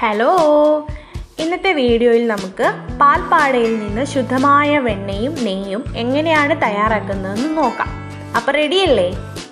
Hello, ഇന്നത്തെ വീഡിയോയിൽ നമുക്ക് പാൽപ്പാടയിൽ നിന്ന് ശുദ്ധമായ വെണ്ണയും നെയ്യും എങ്ങനെയാണ് തയ്യാറാക്കുന്നതെന്ന് നോക്കാം. അപ്പോൾ റെഡിയല്ലേ?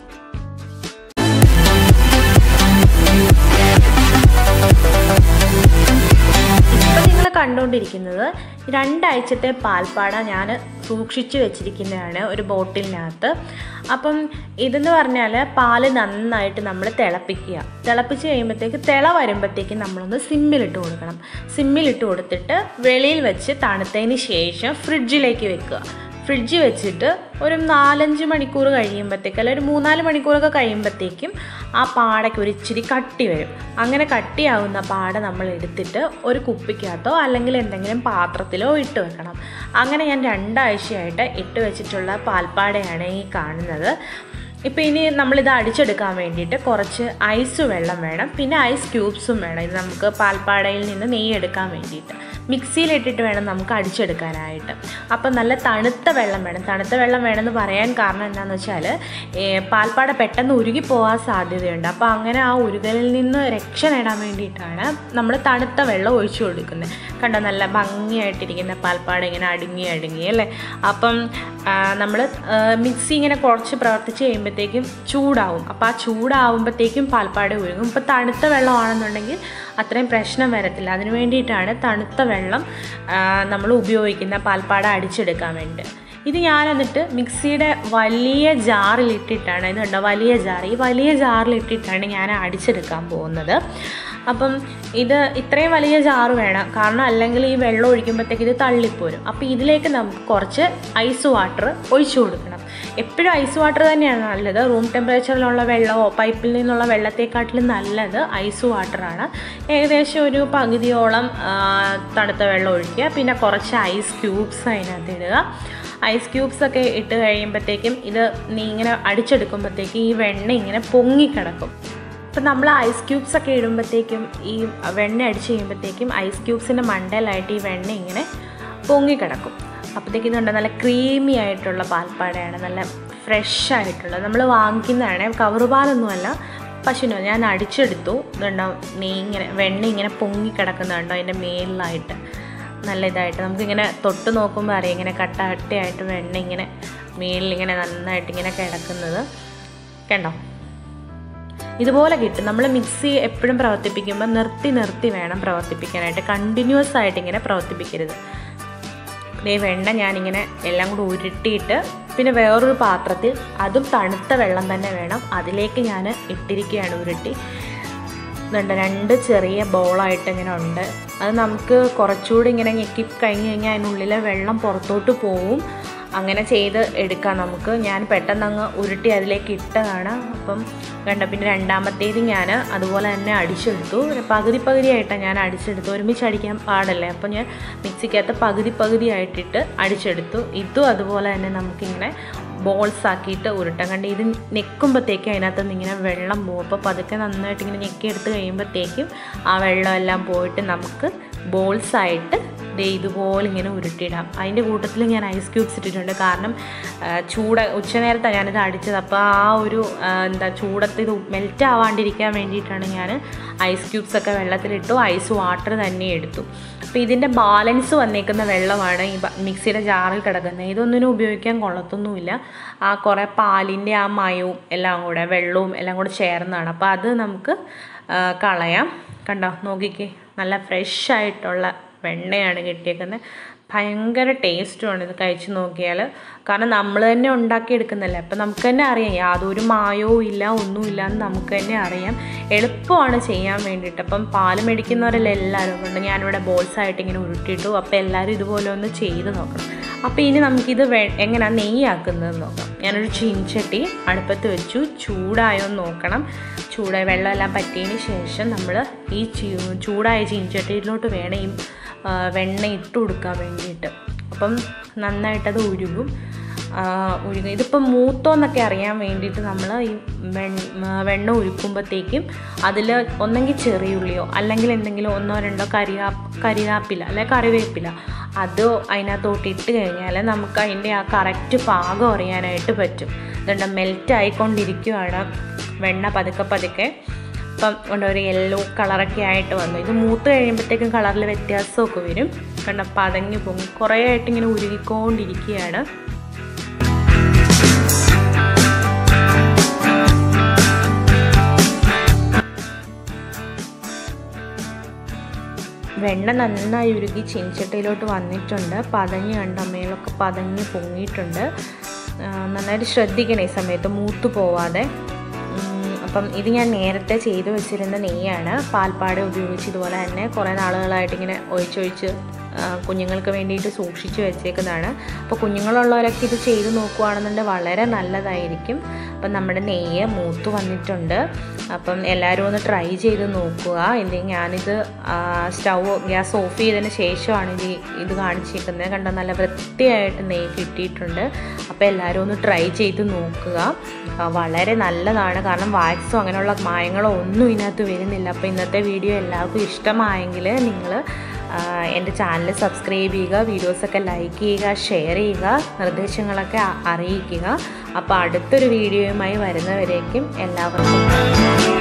ഇപ്പോൾ നിങ്ങൾ കണ്ടുകൊണ്ടിരിക്കുന്നത് 2 ആഴ്ചത്തെ പാൽപ്പാട ഞാൻ സൂക്ഷിച്ച് വെച്ചിരിക്കുന്നതാണ് ഒരു ബോട്ടിലിനകത്ത്. അപ്പം ഇതെന്ന് പറഞ്ഞാൽ പാല് നന്നായിട്ട് നമ്മൾ തിളപ്പിച്ച് കഴിയുമ്പോഴത്തേക്ക് വരുമ്പോഴത്തേക്ക് നമ്മളൊന്ന് സിമ്മിലിട്ട് കൊടുക്കണം. സിമ്മിലിട്ട് കൊടുത്തിട്ട് വെളിയിൽ വെച്ച് തണുത്തതിന് ശേഷം ഫ്രിഡ്ജിലേക്ക് വെക്കുക. ഫ്രിഡ്ജ് വെച്ചിട്ട് ഒരു 4-5 മണിക്കൂർ കഴിയുമ്പോഴത്തേക്ക്, അല്ലെങ്കിൽ ഒരു 3-4 മണിക്കൂറൊക്കെ കഴിയുമ്പോഴത്തേക്കും ആ പാടയ്ക്ക് ഒരു ഇച്ചിരി കട്ടി വരും. അങ്ങനെ കട്ടിയാവുന്ന പാട നമ്മൾ എടുത്തിട്ട് ഒരു കുപ്പിക്കകത്തോ അല്ലെങ്കിൽ എന്തെങ്കിലും പാത്രത്തിലോ ഇട്ട് വെക്കണം. അങ്ങനെ ഞാൻ 2 ആഴ്ചയായിട്ട് ഇട്ട് വെച്ചിട്ടുള്ള പാൽപ്പാടയാണ് ഈ കാണുന്നത്. ഇപ്പോൾ ഇനി നമ്മളിത് അടിച്ചെടുക്കാൻ വേണ്ടിയിട്ട് കുറച്ച് ഐസ് വെള്ളം വേണം, പിന്നെ ഐസ് ക്യൂബ്സും വേണം. ഇത് നമുക്ക് പാൽപ്പാടയിൽ നിന്ന് നെയ്യ് എടുക്കാൻ വേണ്ടിയിട്ട് മിക്സിയിലിട്ടിട്ട് വേണം നമുക്ക് അടിച്ചെടുക്കാനായിട്ട്. അപ്പം നല്ല തണുത്ത വെള്ളം വേണം. തണുത്ത വെള്ളം വേണമെന്ന് പറയാൻ കാരണം എന്താണെന്ന് വെച്ചാൽ പാൽപ്പാട പെട്ടെന്ന് ഉരുകിപ്പോകാൻ സാധ്യതയുണ്ട്. അപ്പോൾ അങ്ങനെ ആ ഉരുകലിൽ നിന്ന് രക്ഷ നേടാൻ വേണ്ടിയിട്ടാണ് നമ്മൾ തണുത്ത വെള്ളം ഒഴിച്ചു കൊടുക്കുന്നത്. കണ്ടോ, നല്ല ഭംഗിയായിട്ടിരിക്കുന്ന പാൽപ്പാട ഇങ്ങനെ അടുങ്ങി അല്ലേ. അപ്പം നമ്മൾ മിക്സി ഇങ്ങനെ കുറച്ച് പ്രവർത്തിച്ച് കഴിയുമ്പോഴത്തേക്കും ചൂടാവും. അപ്പോൾ ആ ചൂടാവുമ്പോഴത്തേക്കും പാൽപ്പാട ഉരുകും. ഇപ്പോൾ തണുത്ത വെള്ളമാണെന്നുണ്ടെങ്കിൽ അത്രയും പ്രശ്നം വരത്തില്ല. അതിന് വേണ്ടിയിട്ടാണ് തണുത്ത വെള്ളം നമ്മൾ ഉപയോഗിക്കുന്ന പാൽപ്പാട അടിച്ചെടുക്കാൻ വേണ്ടി. ഇത് ഞാൻ എന്നിട്ട് മിക്സിയുടെ വലിയ ജാറിലിട്ടിട്ടാണ്, ഇത് കണ്ടോ വലിയ ജാർ, ഈ വലിയ ജാറിലിട്ടിട്ടാണ് ഞാൻ അടിച്ചെടുക്കാൻ പോകുന്നത്. അപ്പം ഇത് ഇത്രയും വലിയ ജാറ് വേണം, കാരണം അല്ലെങ്കിൽ ഈ വെള്ളം ഒഴിക്കുമ്പോഴത്തേക്ക് ഇത് തള്ളിപ്പോരും. അപ്പോൾ ഇതിലേക്ക് നമുക്ക് കുറച്ച് ഐസ് വാട്ടർ ഒഴിച്ചു കൊടുക്കണം. എപ്പോഴും ഐസ് വാട്ടർ തന്നെയാണ് നല്ലത്. റൂം ടെമ്പറേച്ചറിലുള്ള വെള്ളമോ പൈപ്പിൽ നിന്നുള്ള വെള്ളത്തെക്കാട്ടിലും നല്ലത് ഐസ് വാട്ടറാണ്. ഏകദേശം ഒരു പകുതിയോളം തണുത്ത വെള്ളം ഒഴിക്കുക, പിന്നെ കുറച്ച് ഐസ് ക്യൂബ്സ് അതിനകത്ത് ഇടുക. ഐസ് ക്യൂബ്സൊക്കെ ഇട്ട് കഴിയുമ്പോഴത്തേക്കും ഇത് ഇങ്ങനെ അടിച്ചെടുക്കുമ്പോഴത്തേക്കും ഈ വെണ്ണ ഇങ്ങനെ പൊങ്ങിക്കിടക്കും. ഇപ്പം നമ്മൾ ഐസ് ക്യൂബ്സൊക്കെ ഇടുമ്പോഴത്തേക്കും ഈ വെണ്ണ അടിച്ച് കഴിയുമ്പോഴത്തേക്കും ഐസ് ക്യൂബ്സിൻ്റെ മണ്ടയിലായിട്ട് ഈ വെണ്ണ ഇങ്ങനെ പൊങ്ങിക്കിടക്കും. അപ്പോഴത്തേക്കും ഇതുണ്ട്, നല്ല ക്രീമി ആയിട്ടുള്ള പാൽപ്പാടയാണ്, നല്ല ഫ്രഷ് ആയിട്ടുള്ളത്. നമ്മൾ വാങ്ങിക്കുന്നതാണ്, കവറ് പാലൊന്നുമല്ല, പശുവിനോ. ഞാൻ അടിച്ചെടുത്തു. ഇതുണ്ടോ, വെണ്ണ ഇങ്ങനെ പൊങ്ങിക്കിടക്കുന്നുണ്ടോ അതിൻ്റെ മേലിലായിട്ട് നല്ല ഇതായിട്ട്. നമുക്കിങ്ങനെ തൊട്ട് നോക്കുമ്പോൾ അറിയാം, ഇങ്ങനെ കട്ടയായിട്ട് വെണ്ണ ഇങ്ങനെ മേലിലിങ്ങനെ നന്നായിട്ട് ഇങ്ങനെ കിടക്കുന്നത് കണ്ടോ. ഇതുപോലെ കിട്ടും. നമ്മൾ മിക്സി എപ്പോഴും പ്രവർത്തിപ്പിക്കുമ്പോൾ നിർത്തി വേണം പ്രവർത്തിപ്പിക്കാനായിട്ട്. കണ്ടിന്യൂസ് ആയിട്ട് ഇങ്ങനെ പ്രവർത്തിപ്പിക്കരുത്. ഈ വെണ്ണ ഞാനിങ്ങനെ എല്ലാം കൂടി ഉരുട്ടിയിട്ട് പിന്നെ വേറൊരു പാത്രത്തിൽ, അതും തണുത്ത വെള്ളം തന്നെ വേണം, അതിലേക്ക് ഞാൻ ഇട്ടിരിക്കുകയാണ് ഉരുട്ടി. ഇതുണ്ട്, 2 ചെറിയ ബോളായിട്ട് ഇങ്ങനെ ഉണ്ട്. അത് നമുക്ക് കുറച്ചുകൂടി ഇങ്ങനെ ഞെക്കി കഴിഞ്ഞ് കഴിഞ്ഞാൽ അതിനുള്ളിലെ വെള്ളം പുറത്തോട്ട് പോവും. അങ്ങനെ ചെയ്ത് എടുക്കാം നമുക്ക്. ഞാൻ പെട്ടെന്ന് അങ്ങ് ഉരുട്ടി അതിലേക്ക് ഇട്ടതാണ്. അപ്പം കണ്ട, പിന്നെ രണ്ടാമത്തേത് ഞാൻ അതുപോലെ തന്നെ അടിച്ചെടുത്തു. പകുതിയായിട്ടാണ് ഞാൻ അടിച്ചെടുത്തു. ഒരുമിച്ച് അടിക്കാൻ പാടല്ലേ, അപ്പോൾ ഞാൻ മിക്സിക്കകത്ത് പകുതിയായിട്ടിട്ട് അടിച്ചെടുത്തു. ഇതും അതുപോലെ തന്നെ നമുക്കിങ്ങനെ ബോൾസ് ആക്കിയിട്ട് ഉരുട്ടാൻ. കണ്ട് ഇത് ഞെക്കുമ്പോഴത്തേക്കും അതിനകത്ത് നിന്ന് ഇങ്ങനെ വെള്ളം പോകും. അപ്പോൾ പതുക്കെ നന്നായിട്ട് ഇങ്ങനെ ഞെക്കിയെടുത്ത് കഴിയുമ്പോഴത്തേക്കും ആ വെള്ളമെല്ലാം പോയിട്ട് നമുക്ക് ബോൾസായിട്ട് ഇതുപോലെ ഇങ്ങനെ ഉരുട്ടിയിടാം. അതിൻ്റെ കൂട്ടത്തിൽ ഞാൻ ഐസ് ക്യൂബ്സ് ഇട്ടിട്ടുണ്ട്, കാരണം ഉച്ചനേരത്താണ് ഞാനിത് അടിച്ചത്. അപ്പോൾ ആ ഒരു ചൂടത്ത് ഇത് മെൽറ്റ് ആവാണ്ടിരിക്കാൻ വേണ്ടിയിട്ടാണ് ഞാൻ ഐസ് ക്യൂബ്സൊക്കെ വെള്ളത്തിലിട്ടു. ഐസ് വാട്ടർ തന്നെ എടുത്തു. അപ്പോൾ ഇതിൻ്റെ ബാലൻസ് വന്നേക്കുന്ന വെള്ളമാണ് ഈ മിക്സിയുടെ ജാറിൽ കിടക്കുന്നത്. ഇതൊന്നിനും ഉപയോഗിക്കാൻ കൊള്ളത്തൊന്നുമില്ല. ആ കുറേ പാലിൻ്റെ ആ മയവും എല്ലാം കൂടെ, വെള്ളവും എല്ലാം കൂടെ ചേർന്നതാണ്. അപ്പോൾ അത് നമുക്ക് കളയാം. കണ്ടോ, നോക്കിക്കേ, നല്ല ഫ്രഷ് ആയിട്ടുള്ള വെണ്ണയാണ് കിട്ടിയേക്കുന്നത്. ഭയങ്കര ടേസ്റ്റുമാണ് ഇത് കഴിച്ച് നോക്കിയാൽ. കാരണം നമ്മൾ തന്നെ ഉണ്ടാക്കിയെടുക്കുന്നതല്ലേ, അപ്പം നമുക്ക് തന്നെ അറിയാം യാതൊരു മായവും ഇല്ല, ഒന്നുമില്ല എന്ന് നമുക്ക് തന്നെ അറിയാം. എളുപ്പമാണ് ചെയ്യാൻ വേണ്ടിയിട്ട്. അപ്പം പാല് മേടിക്കുന്നവരെല്ലാം എല്ലാവരും ഉണ്ട്. ഞാനിവിടെ ബോൾസായിട്ട് ഇങ്ങനെ ഉരുട്ടിയിട്ടു. അപ്പോൾ എല്ലാവരും ഇതുപോലെ ഒന്ന് ചെയ്ത് നോക്കണം. അപ്പോൾ ഇനി നമുക്കിത് എങ്ങനെയാണ് നെയ്യാക്കുന്നതെന്ന് നോക്കാം. ഞാനൊരു ചീൻചട്ടി അടുപ്പത്ത് വെച്ചു. ചൂടായോന്ന് നോക്കണം. ചൂടായ വെള്ളമെല്ലാം പറ്റിയതിന് ശേഷം നമ്മൾ ഈ ചൂടായ ചീൻചട്ടിയിലോട്ട് വേണം ഈ വെണ്ണ ഇട്ട് കൊടുക്കാൻ വേണ്ടിയിട്ട്. അപ്പം നന്നായിട്ടത് ഉരുകും. ഇതിപ്പം മൂത്തോന്നൊക്കെ അറിയാൻ വേണ്ടിയിട്ട് നമ്മൾ ഈ വെണ്ണ ഉരുക്കുമ്പോഴത്തേക്കും അതിൽ ഒന്നെങ്കിൽ ചെറിയുള്ളിയോ അല്ലെങ്കിൽ എന്തെങ്കിലും 1-2 കരിവേപ്പില അല്ലെങ്കിൽ കറിവേപ്പില അത് അതിനകത്തോട്ട് ഇട്ട് കഴിഞ്ഞാൽ നമുക്ക് അതിൻ്റെ ആ കറക്റ്റ് പാകം അറിയാനായിട്ട് പറ്റും. ഇതുകൊണ്ട് മെൽറ്റ് ആയിക്കൊണ്ടിരിക്കുകയാണ് വെണ്ണ പതുക്കെ. ഇപ്പം കൊണ്ട് ഒരു യെല്ലോ കളറൊക്കെ ആയിട്ട് വന്നു. ഇത് മൂത്ത് കഴിയുമ്പോഴത്തേക്കും കളറിൽ വ്യത്യാസമൊക്കെ വരും. കാരണം പതഞ്ഞു പൊങ്ങി കുറേ ആയിട്ട് ഇങ്ങനെ ഉരുകിക്കൊണ്ടിരിക്കുകയാണ്. വെണ്ണ നന്നായി ഉരുകി ചീനച്ചട്ടിയിലോട്ട് വന്നിട്ടുണ്ട്. പതഞ്ഞ് കണ്ട മേലൊക്കെ പതഞ്ഞ് പൊങ്ങിയിട്ടുണ്ട്. നന്നായിട്ട് ശ്രദ്ധിക്കണം ഈ സമയത്ത് മൂത്ത് പോവാതെ. അപ്പം ഇത് ഞാൻ നേരത്തെ ചെയ്തു വെച്ചിരുന്ന നെയ്യാണ്. പാൽപ്പാട ഉപയോഗിച്ച് ഇതുപോലെ തന്നെ കുറേ നാളുകളായിട്ട് ഇങ്ങനെ ഒഴിച്ചൊഴിച്ച് കുഞ്ഞുങ്ങൾക്ക് വേണ്ടിയിട്ട് സൂക്ഷിച്ച് വെച്ചേക്കുന്നതാണ്. അപ്പോൾ കുഞ്ഞുങ്ങളുള്ളവരൊക്കെ ഇത് ചെയ്ത് നോക്കുകയാണെന്നുണ്ടെങ്കിൽ വളരെ നല്ലതായിരിക്കും. അപ്പം നമ്മുടെ നെയ്യ് മൂത്ത് വന്നിട്ടുണ്ട്. അപ്പം എല്ലാവരും ഒന്ന് ട്രൈ ചെയ്ത് നോക്കുക. എന്തെങ്കിലും ഞാനിത് ഗ്യാസ് ഓഫ് ചെയ്തതിന് ശേഷമാണ് ഇത് കാണിച്ചിരിക്കുന്നത്. കണ്ടോ, നല്ല വൃത്തിയായിട്ട് നെയ്യ് കിട്ടിയിട്ടുണ്ട്. അപ്പോൾ എല്ലാവരും ഒന്ന് ട്രൈ ചെയ്ത് നോക്കുക. വളരെ നല്ലതാണ്. കാരണം വാക്സോ അങ്ങനെയുള്ള മായങ്ങളോ ഒന്നും ഇതിനകത്ത് വരുന്നില്ല. അപ്പോൾ ഇന്നത്തെ വീഡിയോ എല്ലാവർക്കും ഇഷ്ടമായെങ്കിൽ നിങ്ങൾ എൻ്റെ ചാനൽ സബ്സ്ക്രൈബ് ചെയ്യുക, വീഡിയോസൊക്കെ ലൈക്ക് ചെയ്യുക, ഷെയർ ചെയ്യുക, നിർദ്ദേശങ്ങളൊക്കെ അറിയിക്കുക. അപ്പോൾ അടുത്തൊരു വീഡിയോയുമായി വരുന്നവരേക്കും എല്ലാവർക്കും